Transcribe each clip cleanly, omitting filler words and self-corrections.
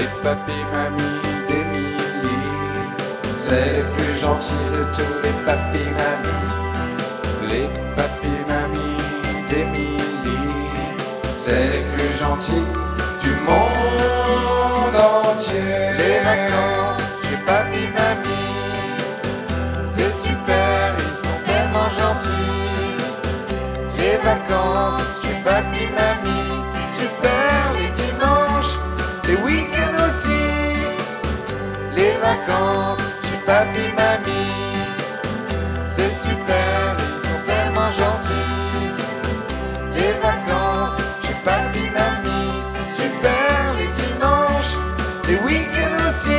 Les papis mamies d'Émilie, c'est les plus gentils de tous les papis mamies. Les papis mamies d'Émilie, c'est les plus gentils du monde entier. Les vacances chez papi mamie, c'est super, ils sont tellement gentils. Les vacances chez papi mamie, c'est super, les dimanches, les week-ends aussi. Les vacances chez papi mamie, c'est super, ils sont tellement gentils. Les vacances chez papi mamie, c'est super, les dimanches, les week-ends aussi.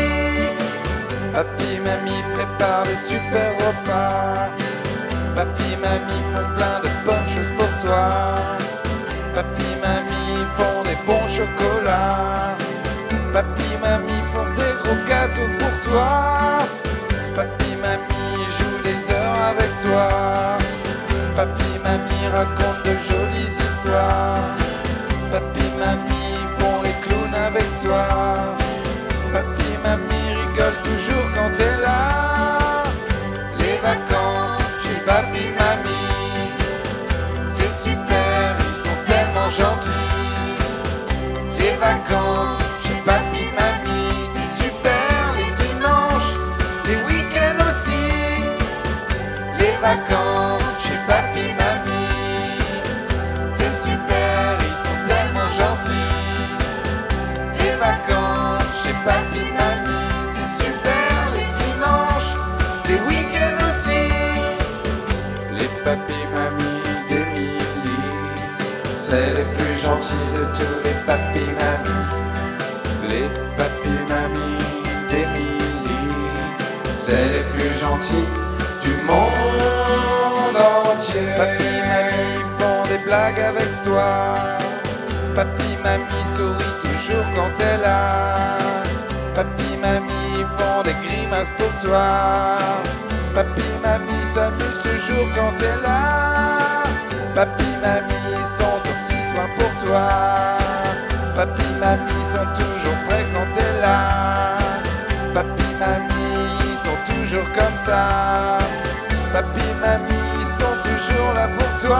Papi mamie prépare des super repas. Papi mamie font plein de bonnes choses pour toi. Papi mamie font des bons chocolats. Papi mamie font des gros gâteaux pour toi. Papi mamie joue des heures avec toi. Papi mamie raconte de jolies histoires. Papi mamie font les clowns avec toi. Papi mamie rigole toujours quand t'es là. Les vacances chez papi mamie, c'est super, ils sont tellement gentils. Les vacances chez papi mamie, c'est super, les dimanches, les week-ends aussi. Les vacances chez papi mamie, c'est super, ils sont tellement gentils. Les vacances chez papi mamie, c'est super, les dimanches, les week-ends aussi. Les papis mamies d'Émilie, c'est les plus gentils de tous les papis mamies. Les papis mamies d'Émilie, c'est les plus gentils du monde entier. Papi mamie font des blagues avec toi. Papi mamie sourit toujours quand t'es là. Papi mamie font des grimaces pour toi. Papi mamie s'amuse toujours quand t'es là. Papi mamie sont aux petits soins pour toi. Papi mamie sont toujours prêts quand t'es là. Papi mamie sont toujours comme ça. Papi mamie sont toujours là pour toi.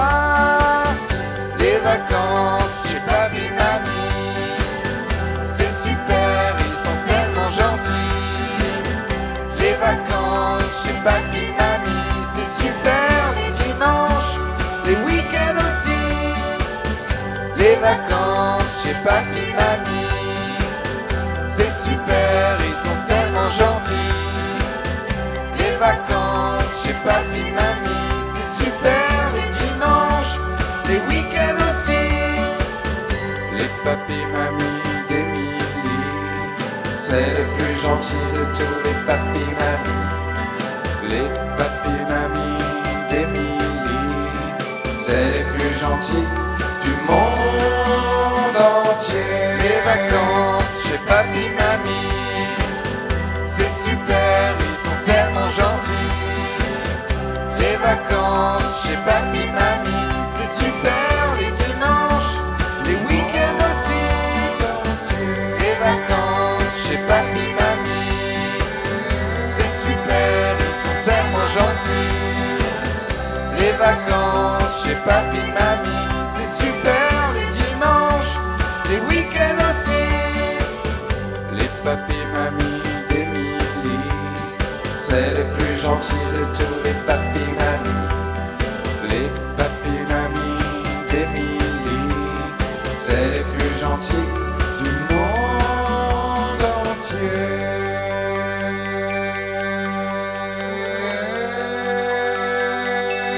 Les vacances chez papi mamie, c'est super, ils sont tellement gentils. Les vacances chez papi mamie, c'est super, les dimanches, les week-ends aussi. Les vacances chez papi mamie, c'est super, ils sont tellement gentils. Les vacances chez papi mamie, c'est super, les dimanches, les week-ends aussi. Les papis mamies d'Émilie, c'est les plus gentils de tous les papis mamies. Les papis mamies d'Émilie, c'est les plus gentils du monde entier. Les vacances chez papi mamie, c'est super, ils sont tellement gentils. Les vacances chez papi mamie, c'est super, les dimanches, les week-ends aussi. Les vacances chez papi mamie, c'est super, ils sont tellement gentils. Les vacances chez papi mamie, c'est super, les dimanches, les week-ends aussi. Les papis mamies d'Émilie, c'est les plus gentils de tous les papis mamies. Les papis mamies d'Émilie, c'est les plus gentils du monde entier.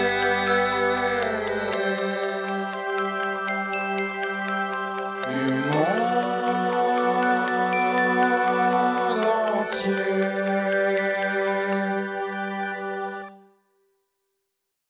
Du monde